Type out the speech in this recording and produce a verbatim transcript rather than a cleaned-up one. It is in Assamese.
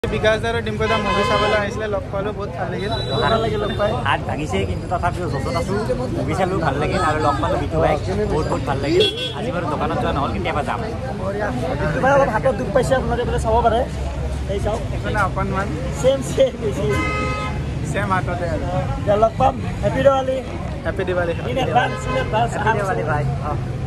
বিকাশ আৰু ডিম্পদা মুভি চাবলৈ আহিছিলে লগ পালোঁ বহুত ভাল লাগিল ভাল লাগিল লগ পাই হাত ভাঙিছে কিন্তু তথাপিও যতন আছোঁ মুভি চালোঁ ভাল লাগিল আৰু লগ পালোঁ বিটু ভাইক বহুত বহুত ভাল লাগিল আজি বাৰু দোকানত যোৱা নহ'ল কেতিয়াবা যাম তোমাৰ অলপ হাতত দুখ পাইছে আপোনালোকে বোলে চাব পাৰে এই চাওক এইফালে অকণমান চেম চেম বেছি চেম হাততে আৰু লগ পাম happy Diwali happy Diwali in advance in advance happy Diwali ভাই